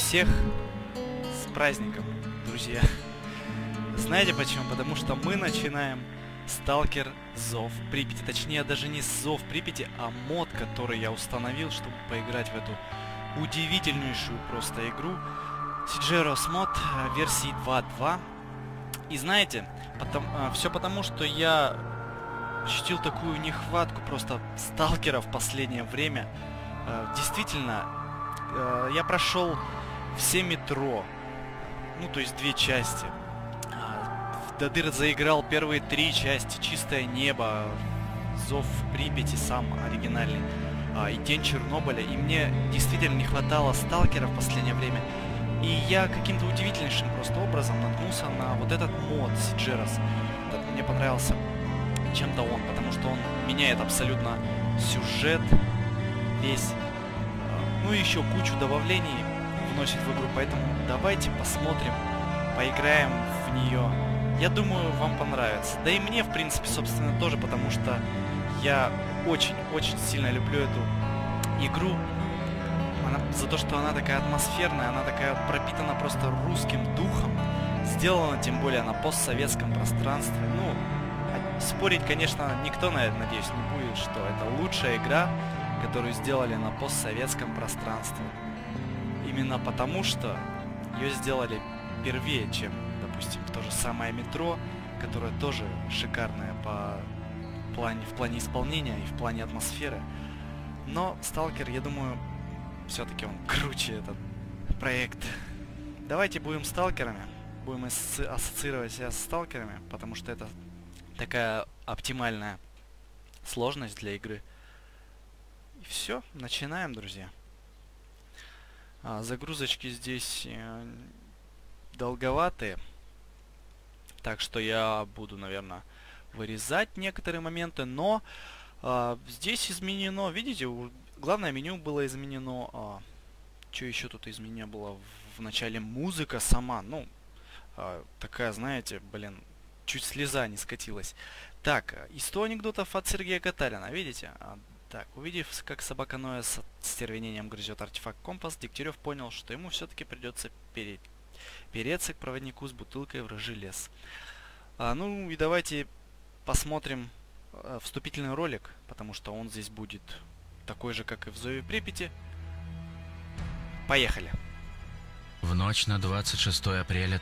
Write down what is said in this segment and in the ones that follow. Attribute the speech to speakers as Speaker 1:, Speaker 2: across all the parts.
Speaker 1: Всех с праздником, друзья. Знаете почему? Потому что мы начинаем Сталкер Зов Припяти. Точнее, даже не Зов Припяти, а мод, который я установил, чтобы поиграть в эту удивительнейшую просто игру. Sigeros мод версии 2.2. И знаете, все потому, что я ощутил такую нехватку просто сталкера в последнее время. Действительно, я прошел все метро, ну то есть 2 части. До дыр заиграл первые 3 части: Чистое небо, Зов Припяти сам оригинальный, и День Чернобыля. И мне действительно не хватало сталкера в последнее время. И я каким-то удивительнейшим просто образом наткнулся на вот этот мод Sigeros. Мне понравился чем-то он, потому что он меняет абсолютно сюжет весь. Ну и еще кучу добавлений вносит в игру, поэтому давайте посмотрим, поиграем в нее. Я думаю, вам понравится. Да и мне, в принципе, собственно, тоже, потому что я очень-очень сильно люблю эту игру. За то, что она такая атмосферная, она такая пропитана просто русским духом. Сделана, тем более, на постсоветском пространстве. Ну, спорить, конечно, никто, надеюсь, не будет, что это лучшая игра, которую сделали на постсоветском пространстве. Именно потому, что ее сделали первее, чем, допустим, то же самое метро, которое тоже шикарное в плане исполнения и в плане атмосферы. Но Сталкер, я думаю, все-таки он круче, этот проект. Давайте будем сталкерами, будем ассоциировать себя с сталкерами, потому что это такая оптимальная сложность для игры. И все, начинаем, друзья. Загрузочки здесь долговатые, так что я буду, наверное, вырезать некоторые моменты, но здесь изменено, видите, главное меню было изменено. Что еще тут изменено было? В начале музыка сама, ну, такая, знаете, блин, чуть слеза не скатилась. Так, и 100 анекдотов от Сергея Катарина, видите? Так, увидев, как собака Ноя с стервенением грызет артефакт компас, Дегтярев понял, что ему все-таки придется переться к проводнику с бутылкой в рыжий лес. Ну и давайте посмотрим вступительный ролик, потому что он здесь будет такой же, как и в Зове Припяти. Поехали!
Speaker 2: В ночь на 26 апреля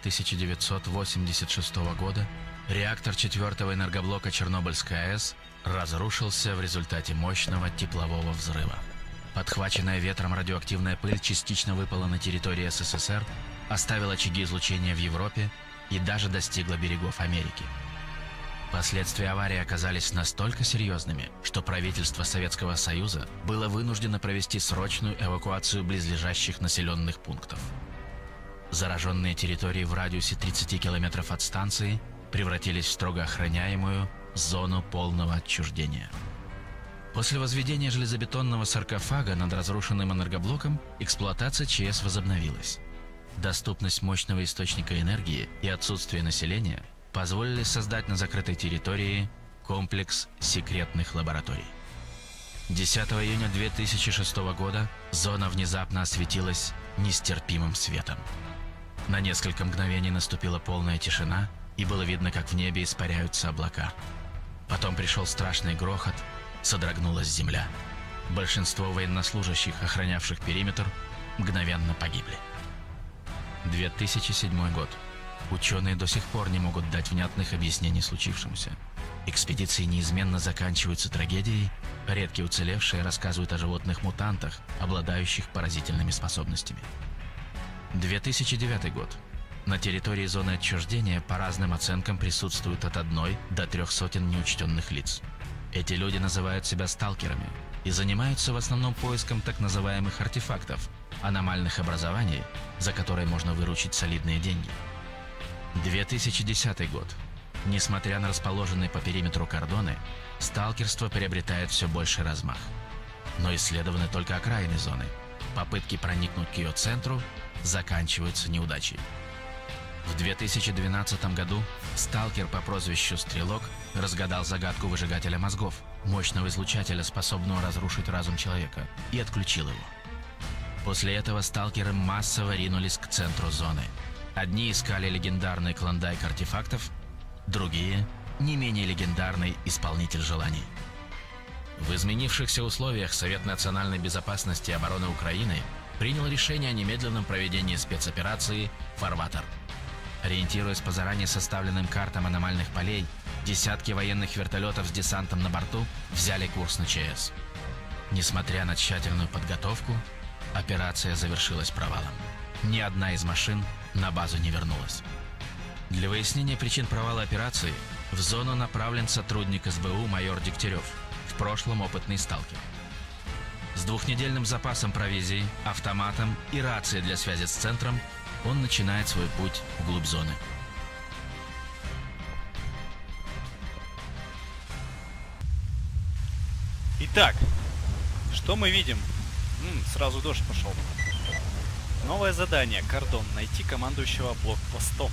Speaker 2: 1986 года реактор 4-го энергоблока Чернобыльской АЭС разрушился в результате мощного теплового взрыва. Подхваченная ветром радиоактивная пыль частично выпала на территории СССР, оставила очаги излучения в Европе и даже достигла берегов Америки. Последствия аварии оказались настолько серьезными, что правительство Советского Союза было вынуждено провести срочную эвакуацию близлежащих населенных пунктов. Зараженные территории в радиусе 30 километров от станции превратились в строго охраняемую зону полного отчуждения. После возведения железобетонного саркофага над разрушенным энергоблоком эксплуатация ЧС возобновилась. Доступность мощного источника энергии и отсутствие населения позволили создать на закрытой территории комплекс секретных лабораторий. 10 июня 2006 года зона внезапно осветилась нестерпимым светом. На несколько мгновений наступила полная тишина, и было видно, как в небе испаряются облака. Потом пришел страшный грохот, содрогнулась земля. Большинство военнослужащих, охранявших периметр, мгновенно погибли. 2007 год. Ученые до сих пор не могут дать внятных объяснений случившемуся. Экспедиции неизменно заканчиваются трагедией, редкие уцелевшие рассказывают о животных-мутантах, обладающих поразительными способностями. 2009 год. На территории зоны отчуждения по разным оценкам присутствуют от 1 до 300 неучтенных лиц. Эти люди называют себя сталкерами и занимаются в основном поиском так называемых артефактов, аномальных образований, за которые можно выручить солидные деньги. 2010 год. Несмотря на расположенные по периметру кордоны, сталкерство приобретает все больший размах. Но исследованы только окраины зоны. Попытки проникнуть к ее центру заканчиваются неудачей. В 2012 году сталкер по прозвищу Стрелок разгадал загадку выжигателя мозгов, мощного излучателя, способного разрушить разум человека, и отключил его. После этого сталкеры массово ринулись к центру зоны. Одни искали легендарный клондайк артефактов, другие — не менее легендарный исполнитель желаний. В изменившихся условиях Совет национальной безопасности и обороны Украины принял решение о немедленном проведении спецоперации «Фарватер». Ориентируясь по заранее составленным картам аномальных полей, десятки военных вертолетов с десантом на борту взяли курс на ЧС. Несмотря на тщательную подготовку, операция завершилась провалом. Ни одна из машин на базу не вернулась. Для выяснения причин провала операции в зону направлен сотрудник СБУ майор Дегтярев, в прошлом опытный сталкер. С двухнедельным запасом провизии, автоматом и рацией для связи с центром он начинает свой путь вглубь зоны.
Speaker 1: Итак, что мы видим? Сразу дождь пошел. Новое задание. Кордон. Найти командующего блокпостом.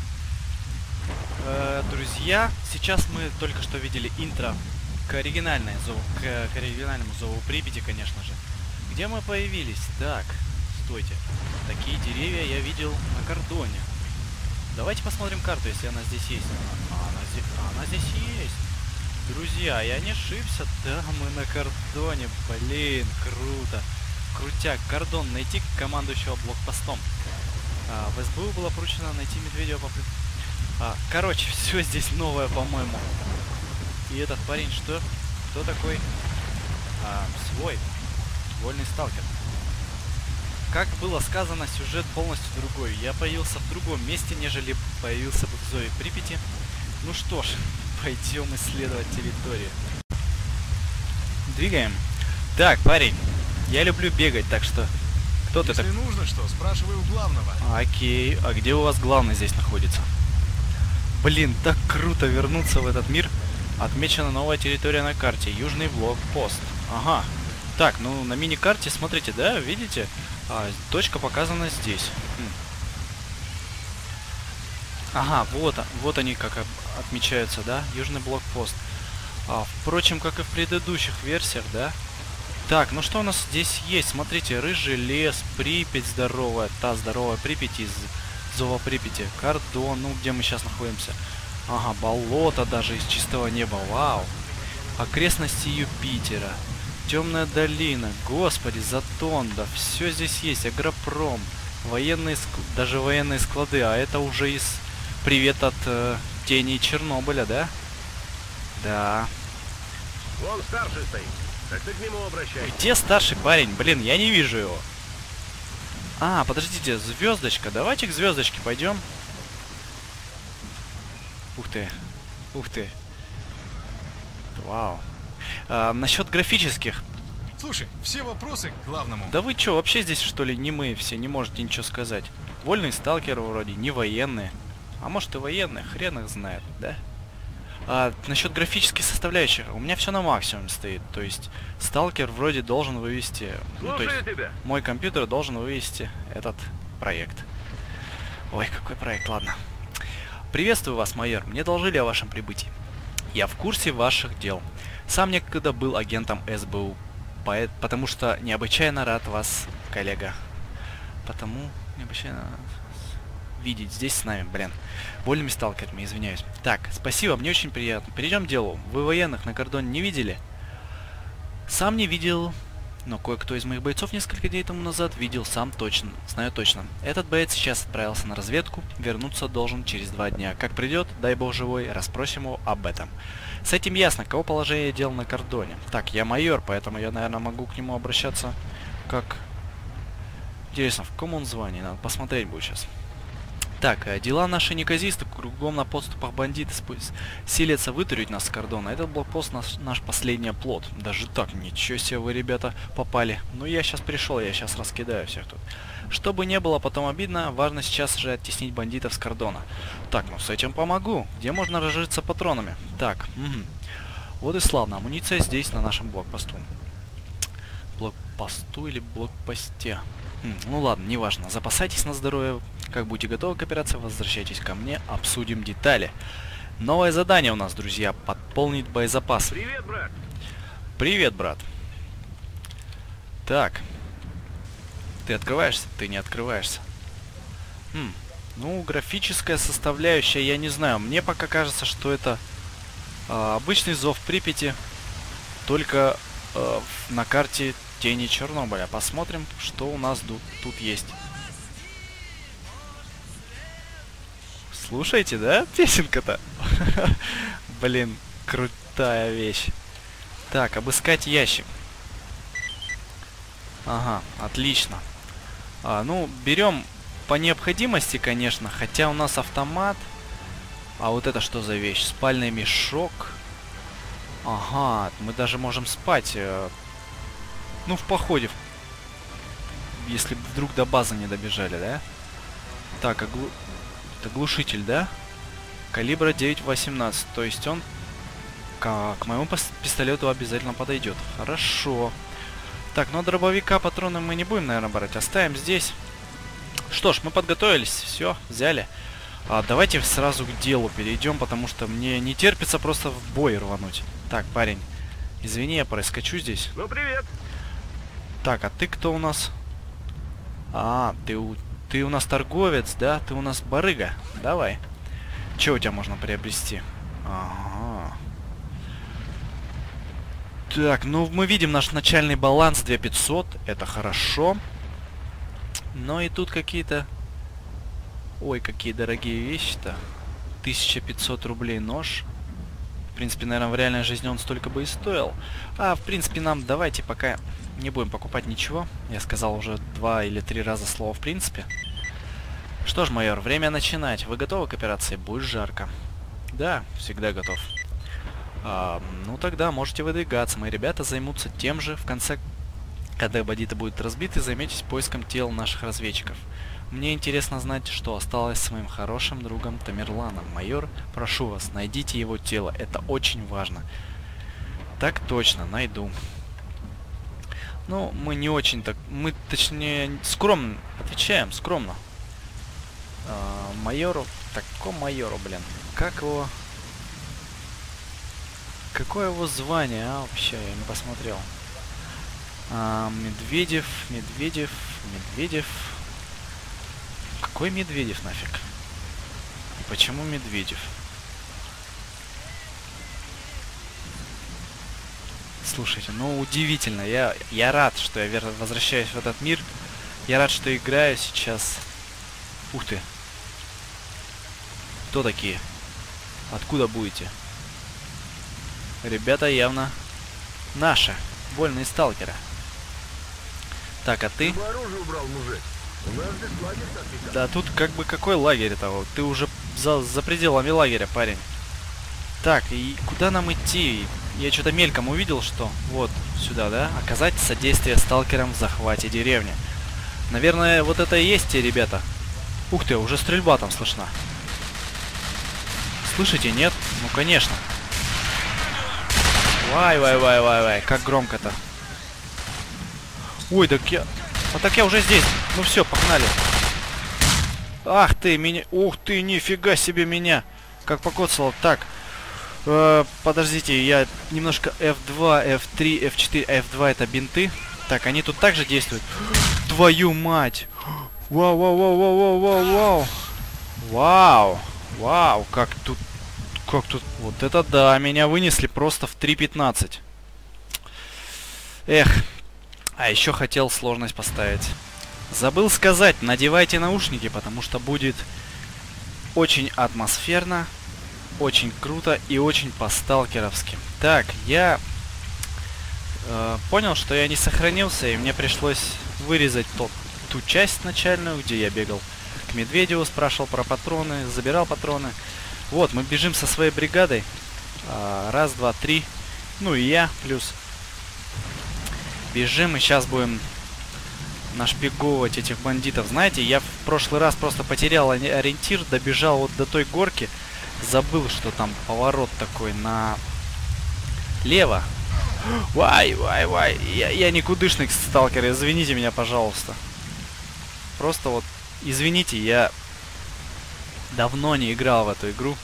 Speaker 1: Друзья, сейчас мы только что видели интро к оригинальному зову Припяти, конечно же. Где мы появились? Так, стойте. Такие деревья я видел на кордоне. Давайте посмотрим карту, если она здесь есть. Она здесь есть. Друзья, я не ошибся. Да, мы на кордоне. Блин, круто. Крутяк. Кордон. Найти командующего блокпостом. В СБУ было поручено найти Медведева по... короче, все здесь новое, по-моему. И этот парень что? Кто такой? Свой. Вольный сталкер. Как было сказано, сюжет полностью другой. Я появился в другом месте, нежели появился бы в Зове Припяти. Ну что ж, пойдем исследовать территорию. Двигаем. Так, парень, я люблю бегать, так что... Кто ты так?
Speaker 3: Если нужно что, спрашивай у главного.
Speaker 1: Окей, а где у вас главный здесь находится? Блин, так круто вернуться в этот мир. Отмечена новая территория на карте. Южный блокпост. Ага. Так, ну на мини-карте, смотрите, да, видите? Точка показана здесь. Ага, вот они как отмечаются, да? Южный блокпост. Впрочем, как и в предыдущих версиях, да? Так, ну что у нас здесь есть? Смотрите, рыжий лес, Припять здоровая, та здоровая Припять из Зова Припяти. Кордон, ну где мы сейчас находимся? Ага, болото даже из чистого неба, вау. Окрестности Юпитера. Темная долина, господи, Затон, да все здесь есть, агропром, военные, даже военные склады, а это уже из привет от тени Чернобыля, да? Да.
Speaker 3: Вон старший стоит, так ты к нему обращайся.
Speaker 1: Где старший парень? Блин, я не вижу его. Подождите, звездочка, давайте к звездочке пойдем. Ух ты, ух ты. Вау. Насчет графических.
Speaker 3: Слушай, все вопросы к главному.
Speaker 1: Да вы чё, вообще здесь что ли не мы все, не можете ничего сказать? Вольный сталкер вроде, не военные. А может и военные, хрен их знает, да? Насчет графических составляющих, у меня все на максимум стоит. То есть сталкер вроде должен вывести... Ну, то есть мой компьютер должен вывести этот проект. Ой, какой проект, ладно. Приветствую вас, майор. Мне доложили о вашем прибытии. Я в курсе ваших дел. Сам некогда был агентом СБУ, потому что необычайно рад вас, коллега. Потому необычайно видеть здесь с нами, блин. Вольными сталкерами, извиняюсь. Так, спасибо, мне очень приятно. Перейдем к делу. Вы военных на кордоне не видели? Сам не видел, но кое-кто из моих бойцов несколько дней тому назад видел, сам точно, знаю точно. Этот боец сейчас отправился на разведку, вернуться должен через 2 дня. Как придет, дай бог живой, расспросим его об этом. С этим ясно, кого положение дел на кордоне. Так, я майор, поэтому я, наверное, могу к нему обращаться как... Интересно, в каком он звании? Надо посмотреть будет сейчас. Так, дела наши неказисты, кругом на подступах бандиты силятся вытурить нас с кордона. Этот блокпост наш последний оплот. Даже так, ничего себе вы, ребята, попали. Ну я сейчас пришел, я сейчас раскидаю всех тут. Чтобы не было потом обидно, важно сейчас же оттеснить бандитов с кордона. Так, ну с этим помогу. Где можно разжиться патронами? Так, вот и славно. Амуниция здесь, на нашем блокпосту. Блокпосту или блокпосте? Ну ладно, неважно. Запасайтесь на здоровье. Как будете готовы к операции, возвращайтесь ко мне, обсудим детали. Новое задание у нас, друзья. Пополнить боезапас.
Speaker 3: Привет, брат.
Speaker 1: Привет, брат. Так. Ты открываешься? Ты не открываешься. Ну, графическая составляющая, я не знаю. Мне пока кажется, что это обычный зов Припяти, только на карте Тени Чернобыля. Посмотрим, что у нас тут есть. Слушайте, да, песенка-то? Блин, крутая вещь. Так, обыскать ящик. Ага, отлично. Ну, берем по необходимости, конечно, хотя у нас автомат. А вот это что за вещь? Спальный мешок. Ага, мы даже можем спать. Ну, в походе. Если вдруг до базы не добежали, да? Так, это глушитель, да? Калибра 9.18. То есть он к моему пистолету обязательно подойдет. Хорошо. Так, ну дробовика, патроны мы не будем, наверное, брать. Оставим здесь. Что ж, мы подготовились. Все, взяли. Давайте сразу к делу перейдем, потому что мне не терпится просто в бой рвануть. Так, парень, извини, я проскочу здесь.
Speaker 3: Ну, привет.
Speaker 1: Так, а ты кто у нас? Ты у нас торговец, да? Ты у нас барыга. Давай. Че у тебя можно приобрести? Ага. Так, ну мы видим наш начальный баланс 2500. Это хорошо. Но и тут какие-то... Ой, какие дорогие вещи-то. 1500 рублей нож. В принципе, наверное, в реальной жизни он столько бы и стоил. В принципе, нам давайте пока не будем покупать ничего. Я сказал уже 2 или 3 раза слово «в принципе». Что ж, майор, время начинать. Вы готовы к операции? Будет жарко. Да, всегда готов. Ну тогда можете выдвигаться. Мои ребята займутся тем же. В конце, когда бандиты будут разбиты, займитесь поиском тел наших разведчиков. Мне интересно знать, что осталось с моим хорошим другом Тамерланом. Майор, прошу вас, найдите его тело. Это очень важно. Так точно, найду. Ну, мы не очень так... Мы, точнее, скромно отвечаем, скромно. Майору... Такому майору, блин. Как его... Какое его звание, вообще, я не посмотрел. Медведев. Какой Медведев нафиг? И почему Медведев? Слушайте, ну удивительно. Я рад, что я возвращаюсь в этот мир. Я рад, что играю сейчас. Ух ты. Кто такие? Откуда будете? Ребята явно наши. Вольные сталкеры. Так, а ты?
Speaker 3: Оружие убрал, мужик. У нас здесь лагерь, так.
Speaker 1: Да тут как бы какой лагерь того? Ты уже за пределами лагеря, парень. Так, и куда нам идти? Я что-то мельком увидел, что... Вот, сюда, да? Оказать содействие сталкерам в захвате деревни. Наверное, вот это и есть те ребята. Ух ты, уже стрельба там слышна. Слышите, нет? Ну, конечно. Вай, как громко-то. Ой, так я... А так я уже здесь. Ну все, погнали. Ах ты, меня... Ух ты, нифига себе меня. Как покоцало. Так. Подождите, я немножко F2, F3, F4, F2 это бинты. Так, они тут также действуют. Твою мать. Вау. Вау, как тут... Вот это да, меня вынесли просто в 3.15. Эх. А еще хотел сложность поставить. Забыл сказать, надевайте наушники, потому что будет очень атмосферно, очень круто и очень по-сталкеровски. Так, я понял, что я не сохранился, и мне пришлось вырезать ту часть начальную, где я бегал к Медведеву, спрашивал про патроны, забирал патроны. Вот, мы бежим со своей бригадой. Раз, два, три. Ну и я плюс. Бежим, и сейчас будем нашпиговывать этих бандитов. Знаете, я в прошлый раз просто потерял ориентир, добежал вот до той горки. Забыл, что там поворот такой налево. Вай. Я никудышный сталкер, извините меня, пожалуйста. Просто вот, извините, я давно не играл в эту игру.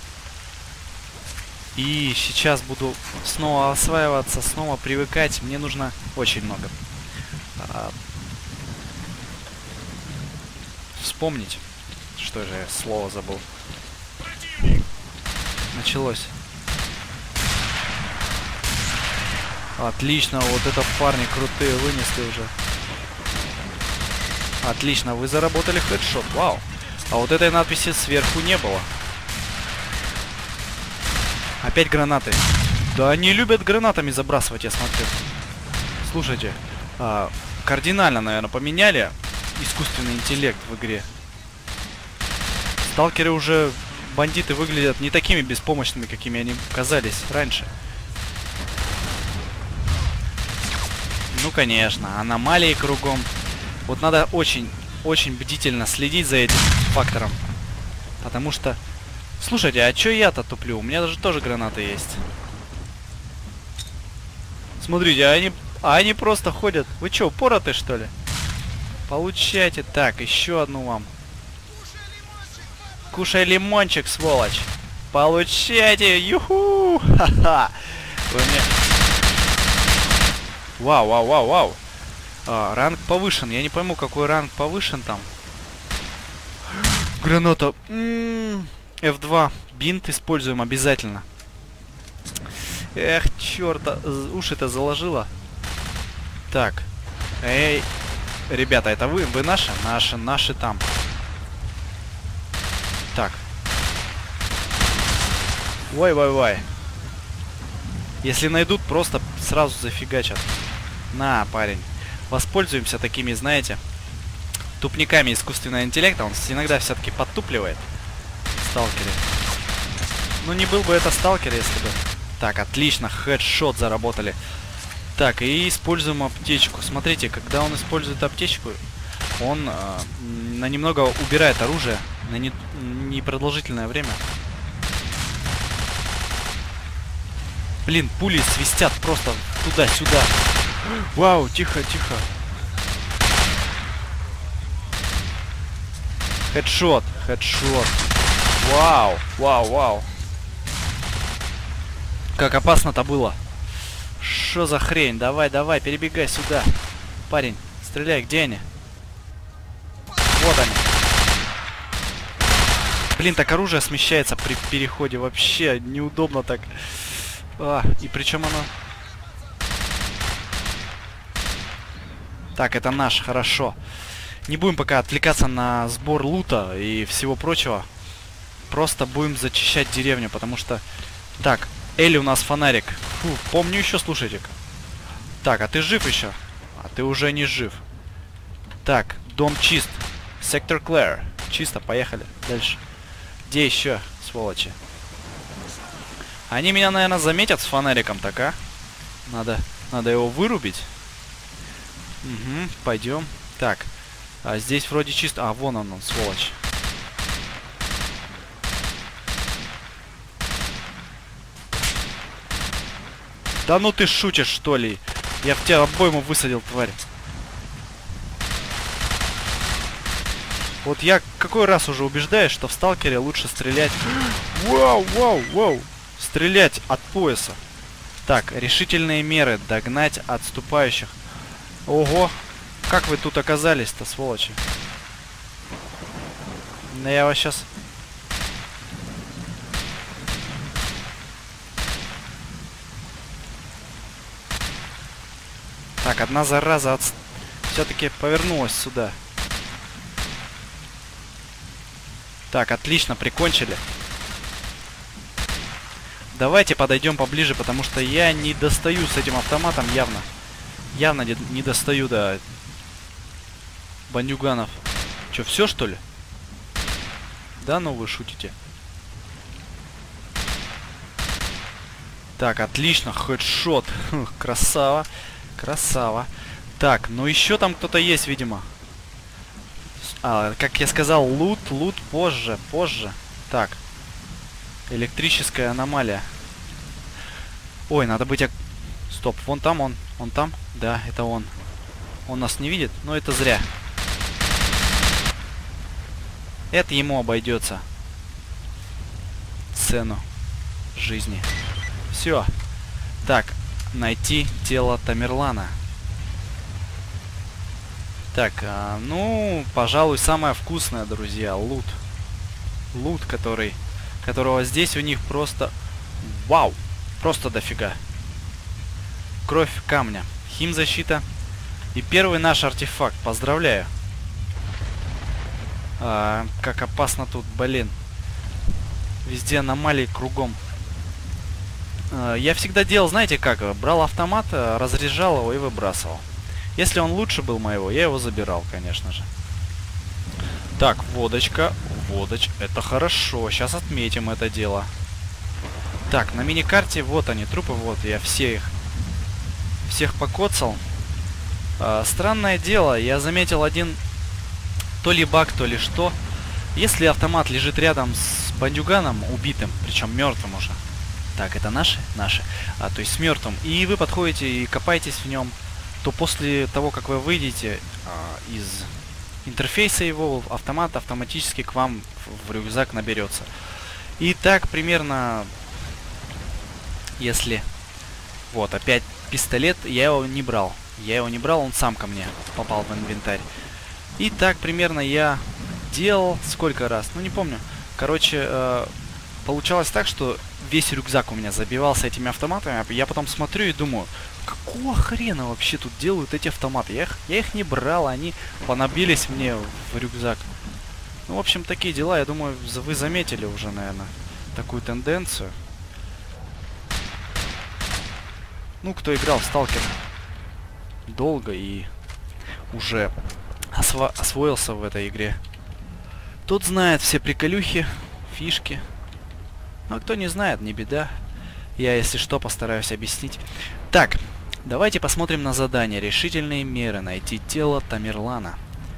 Speaker 1: И сейчас буду снова осваиваться, снова привыкать. Мне нужно очень много. вспомнить. Что же я слово забыл. Началось. Отлично, вот это парни крутые вынесли уже. Отлично, вы заработали хедшот. Вау. А вот этой надписи сверху не было. Опять гранаты. Да они любят гранатами забрасывать, я смотрю. Слушайте, кардинально, наверное, поменяли искусственный интеллект в игре. Сталкеры уже, бандиты, выглядят не такими беспомощными, какими они казались раньше. Ну, конечно, аномалии кругом. Вот надо очень бдительно следить за этим фактором. Потому что... Слушайте, а чё я-то туплю? У меня даже тоже гранаты есть. Смотрите, они просто ходят. Вы чё, упороты, что ли? Получайте. Так, еще одну вам. Кушай лимончик, сволочь. Получайте. Юху! Ха-ха! Вы мне... Вау. Ранг повышен. Я не пойму, какой ранг повышен там. Граната. F2. Бинт используем обязательно. Эх, черта. Уши-то заложило. Так. Эй. Ребята, это вы? Вы наши? Наши там. Так. Вай. Если найдут, просто сразу зафигачат. На, парень. Воспользуемся такими, знаете, тупниками искусственного интеллекта. Он иногда все-таки подтупливает. Сталкеры. Ну, не был бы это сталкер, если бы... Так, отлично. Хедшот заработали. Так, и используем аптечку. Смотрите, когда он использует аптечку, он на немного убирает оружие. На непродолжительное время. Блин, пули свистят просто туда-сюда. Вау, тихо. Хедшот. Вау. Как опасно-то было. Что за хрень? Давай, перебегай сюда. Парень, стреляй, где они? Вот они. Блин, так оружие смещается при переходе. Вообще неудобно так. И причем оно... Так, это наш, хорошо. Не будем пока отвлекаться на сбор лута и всего прочего. Просто будем зачищать деревню, потому что... Так, Элли у нас фонарик. Фу, помню еще, слушайте-ка. Так, а ты жив еще? А ты уже не жив. Так, дом чист. Сектор Клэр. Чисто, поехали. Дальше. Где еще, сволочи? Они меня, наверное, заметят с фонариком, так, а? Надо его вырубить. Угу, пойдем. Так, а здесь вроде чисто... А, вон он, сволочь. Да ну ты шутишь, что ли? Я в тебя обойму высадил, тварь. Вот я какой раз уже убеждаюсь, что в сталкере лучше стрелять... Вау! Стрелять от пояса. Так, решительные меры. Догнать отступающих. Ого! Как вы тут оказались-то, сволочи? Да я вас сейчас... Так, одна зараза все-таки повернулась сюда. Так, отлично, прикончили. Давайте подойдем поближе, потому что я не достаю с этим автоматом явно. Явно не достаю до бандюганов. Че, все что ли? Да ну вы шутите. Так, отлично, хедшот. Красава. Так, ну еще там кто-то есть, видимо. Как я сказал, лут позже. Так. Электрическая аномалия. Ой, надо быть... Стоп, вон там он. Он там? Да, это он. Он нас не видит, но это зря. Это ему обойдется. Цену жизни. Все. Так, найти тело Тамерлана. Так, ну, пожалуй, самое вкусное, друзья, лут. Лут, которого здесь у них просто... Вау! Просто дофига. Кровь камня, химзащита и первый наш артефакт. Поздравляю. Как опасно тут, блин. Везде аномалии кругом. Я всегда делал, знаете как? Брал автомат, разряжал его и выбрасывал. Если он лучше был моего, я его забирал, конечно же. Так, водочка. Это хорошо. Сейчас отметим это дело. Так, на миникарте вот они, трупы. Вот, я всех покоцал. Странное дело, я заметил один то ли баг, то ли что. Если автомат лежит рядом с бандюганом убитым, причем мертвым уже. Так, это наши? Наши. То есть с мертвым. И вы подходите и копаетесь в нем, то после того, как вы выйдете из интерфейса его, автомат автоматически к вам в рюкзак наберется. И так примерно, если... Вот, опять пистолет, я его не брал. Он сам ко мне попал в инвентарь. И так примерно я делал сколько раз, ну не помню. Короче, получалось так, что весь рюкзак у меня забивался этими автоматами. Я потом смотрю и думаю, какого хрена вообще тут делают эти автоматы? Я их не брал, они понабились мне в рюкзак. Ну, в общем, такие дела. Я думаю, вы заметили уже, наверное, такую тенденцию. Ну, кто играл в Сталкер долго и уже освоился в этой игре, тот знает все приколюхи, фишки. Ну, а кто не знает, не беда. Я, если что, постараюсь объяснить. Так, давайте посмотрим на задание. Решительные меры. Найти тело Тамерлана.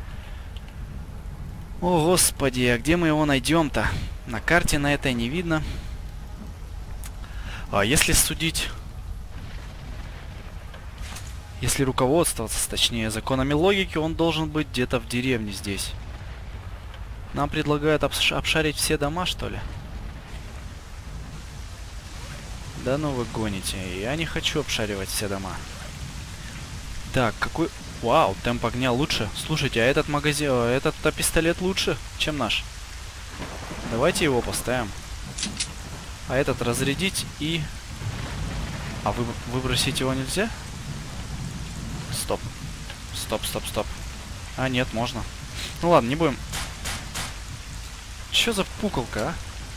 Speaker 1: О, господи, а где мы его найдем-то? На карте на этой не видно. Если судить... Если руководствоваться, точнее, законами логики, он должен быть где-то в деревне здесь. Нам предлагают обшарить все дома, что ли? Да ну вы гоните. Я не хочу обшаривать все дома. Так, какой... Вау, темп огня лучше. Слушайте, а этот магазин... Этот пистолет лучше, чем наш. Давайте его поставим. А этот разрядить и... А выбросить его нельзя? Стоп. Стоп. А, нет, можно. Ну ладно, не будем. Чё за пуколка,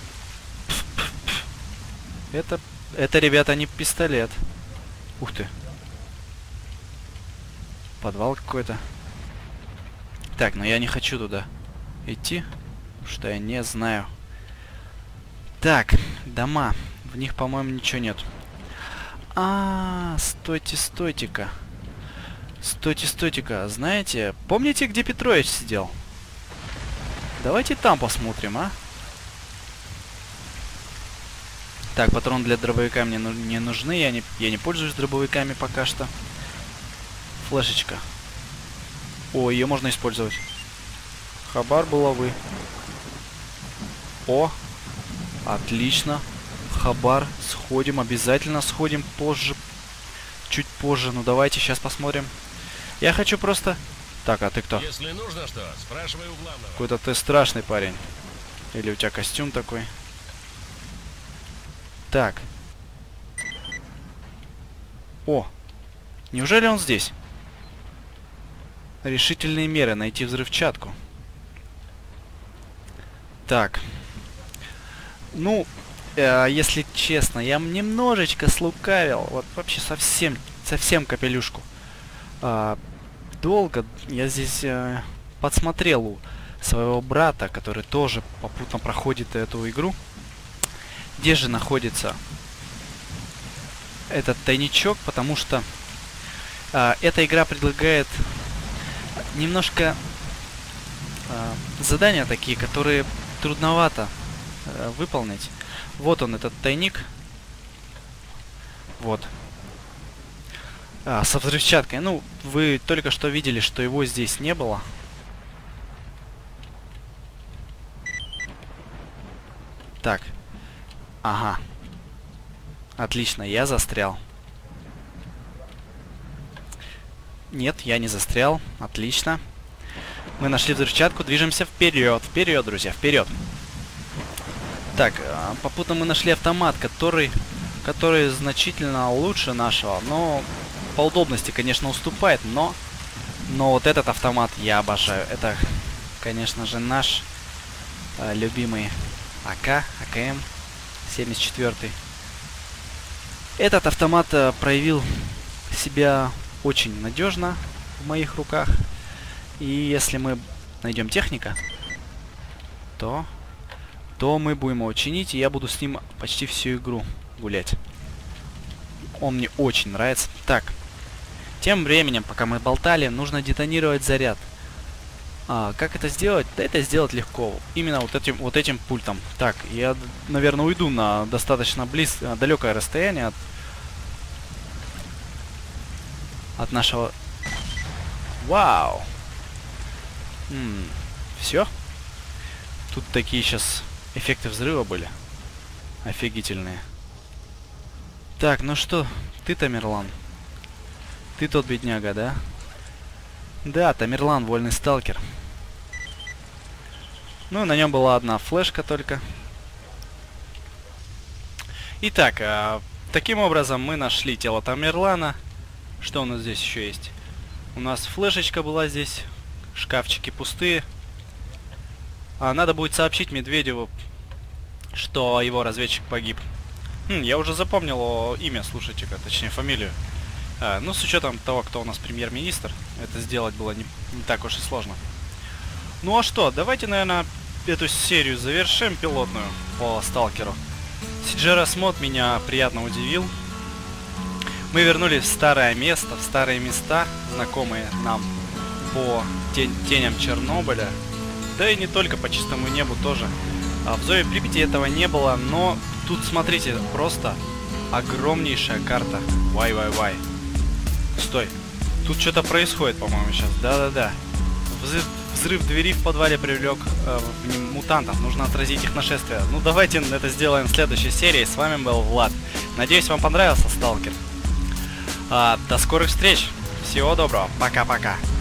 Speaker 1: а? Это, ребята, не пистолет. Ух ты. Подвал какой-то. Так, но я не хочу туда идти, что я не знаю. Так, дома. В них, по-моему, ничего нет. Стойте-ка. Стойте-ка. Знаете, помните, где Петрович сидел? Давайте там посмотрим, а? Так, патрон для дробовика мне не нужны. Я не пользуюсь дробовиками пока что. Флешечка. О, ее можно использовать. Хабар булавы. О, отлично. Хабар. Сходим, обязательно сходим позже. Чуть позже. Ну давайте сейчас посмотрим. Я хочу просто... Так, а ты кто?
Speaker 3: Если нужно что, спрашивай у главного.
Speaker 1: Какой-то ты страшный парень. Или у тебя костюм такой? Так. О! Неужели он здесь? Решительные меры. Найти взрывчатку. Так. Ну, если честно, я немножечко слукавил. Вот вообще совсем капелюшку. Долго я здесь подсмотрел у своего брата, который тоже попутно проходит эту игру. Где же находится этот тайничок, потому что эта игра предлагает немножко задания такие, которые трудновато выполнить. Вот он, этот тайник. Вот. Со взрывчаткой. Ну, вы только что видели, что его здесь не было. Так. Ага. Отлично, я застрял. Нет, я не застрял. Отлично. Мы нашли взрывчатку, движемся вперед. Вперед, друзья, вперед. Так, попутно мы нашли автомат, который значительно лучше нашего. Но по удобности, конечно, уступает. Но вот этот автомат я обожаю. Это, конечно же, наш любимый АКМ 74. Этот автомат проявил себя очень надежно в моих руках. И если мы найдем техника, то мы будем его чинить, и я буду с ним почти всю игру гулять. Он мне очень нравится. Так, тем временем, пока мы болтали, нужно детонировать заряд. Как это сделать? Да это сделать легко. Именно вот этим пультом. Так, я, наверное, уйду на достаточно далекое расстояние от нашего... Вау! Все? Тут такие сейчас эффекты взрыва были. Офигительные. Так, ну что, ты Тамерлан? Ты тот бедняга, да? Да, Тамерлан, вольный сталкер. Ну, на нем была одна флешка только. Итак, таким образом мы нашли тело Тамерлана. Что у нас здесь еще есть? У нас флешечка была здесь. Шкафчики пустые. Надо будет сообщить Медведеву, что его разведчик погиб. Я уже запомнил имя, слушайте-ка, точнее фамилию. Ну, с учетом того, кто у нас премьер-министр, это сделать было не так уж и сложно. Ну а что, давайте, наверное, эту серию завершим пилотную по сталкеру. Сиджерас мод меня приятно удивил. Мы вернулись в старое место, в старые места, знакомые нам по теням Чернобыля. Да и не только, по чистому небу тоже. В Зове Припяти этого не было, но тут, смотрите, просто огромнейшая карта. Вай. Стой. Тут что-то происходит, по-моему, сейчас. Да. Взрыв двери в подвале привлек мутантов. Нужно отразить их нашествие. Ну, давайте это сделаем в следующей серии. С вами был Влад. Надеюсь, вам понравился Сталкер. До скорых встреч. Всего доброго. Пока-пока.